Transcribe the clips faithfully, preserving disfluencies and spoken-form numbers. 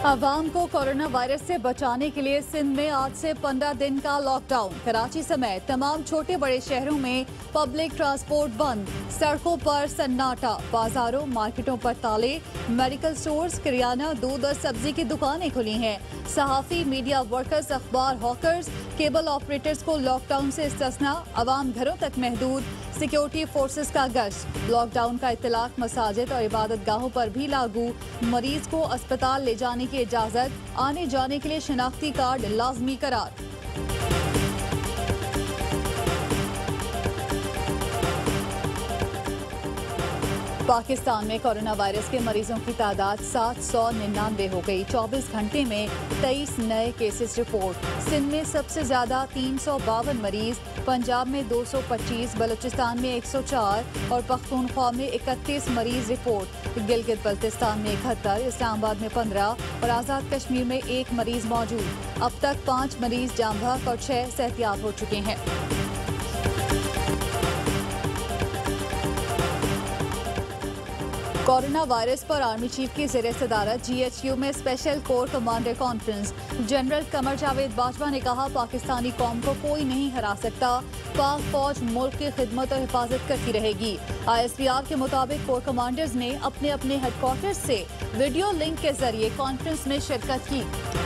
आवाम को corona virus से बचाने के लिए सिंध में आज से पंद्रह दिन का लॉकडाउन। कराची समेत तमाम छोटे बड़े शहरों में पब्लिक ट्रांसपोर्ट बंद, सड़कों पर सन्नाटा, बाजारों मार्केटों पर ताले, मेडिकल स्टोर्स, किराना, दूध और सब्जी की दुकानें खुली हैं। सहाफी, मीडिया वर्कर्स, अखबार हॉकर्स, केबल ऑपरेटर्स को लॉकडाउन से इस्तिस्ना, आवाम घरों तक महदूद, सिक्योरिटी फोर्सेस का गश्त। लॉकडाउन का इतलाक मसाजिद और इबादत गाहों पर भी लागू। मरीज को अस्पताल ले जाने की इजाजत, आने जाने के लिए शनाख्ती कार्ड लाजमी करार। पाकिस्तान में कोरोना वायरस के मरीजों की तादाद सात सौ निन्यानवे हो गई। चौबीस घंटे में तेईस नए केसेस रिपोर्ट। सिंध में सबसे ज्यादा तीन सौ बावन मरीज, पंजाब में दो सौ पच्चीस, बलूचिस्तान में एक सौ चार और पख्तूनख्वा में इकतीस मरीज रिपोर्ट। गिलगित बल्तिस्तान में इकहत्तर, इस्लामाबाद में पंद्रह और आज़ाद कश्मीर में एक मरीज मौजूद। अब तक पाँच मरीज जाम बहक और छह सेहतियाब हो चुके हैं। कोरोना वायरस पर आर्मी चीफ की ज़ेर सदारत जीएचयू में special corps commander conference. General Qamar Javed Bajwa ने कहा, पाकिस्तानी कौम को कोई नहीं हरा सकता। पाक फौज मुल्क की खिदमत और हिफाजत करती रहेगी। आईएसपीआर के मुताबिक कोर कमांडर्स ने अपने अपने हेडक्वार्टर्स से वीडियो लिंक के जरिए कॉन्फ्रेंस में शिरकत की।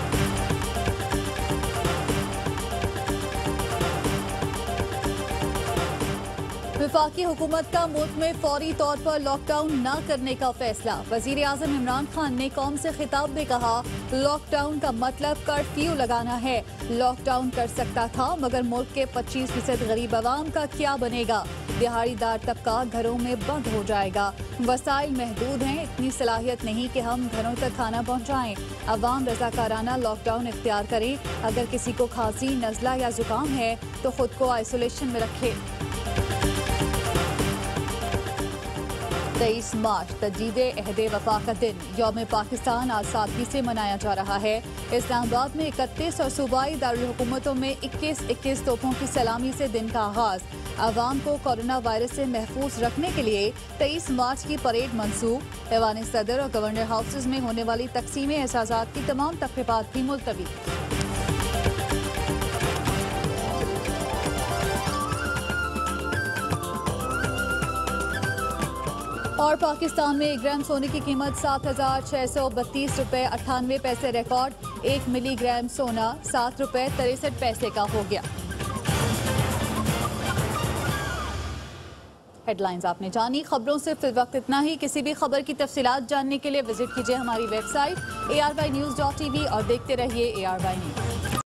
वफाकी हुकूमत का मुल्क में फौरी तौर पर लॉकडाउन न करने का फैसला। वजीर आजम इमरान खान ने कौम से खिताब में कहा, लॉकडाउन का मतलब कर्फ्यू लगाना है। लॉकडाउन कर सकता था मगर मुल्क के पच्चीस फीसद गरीब आवाम का क्या बनेगा। दिहाड़ीदार तबका घरों में बंद हो जाएगा। वसाइल महदूद हैं, इतनी सलाहियत नहीं कि हम घरों तक खाना पहुँचाएं। अवाम रजाकाराना लॉकडाउन इख्तियार करें। अगर किसी को खांसी, नज़ला या जुकाम है तो खुद को आइसोलेशन में रखे। तेईस मार्च तजदीदे अहदे वफा का दिन, यौम पाकिस्तान आज सादगी से मनाया जा रहा है। इस्लामाबाद में इकतीस और सूबाई दारुल हुकूमतों में इक्कीस इक्कीस तोपों की सलामी से दिन का आगाज। आवाम को कोरोना वायरस से महफूज रखने के लिए तेईस मार्च की परेड मंसूख। ऐवान सदर और गवर्नर हाउसेज में होने वाली तकसीम एजाज़ात की तमाम तकरीबात भी मुलतवी। और पाकिस्तान में एक ग्राम सोने की कीमत सात हजार छह सौ बत्तीस रुपए अट्ठानवे पैसे रिकॉर्ड। एक मिलीग्राम सोना सात रुपए तिरसठ पैसे का हो गया। हेडलाइंस आपने जानी। खबरों से फिल वक्त इतना ही। किसी भी खबर की तफसीलात जानने के लिए विजिट कीजिए हमारी website A R Y news dot T V और देखते रहिए ए आर वाई न्यूज़।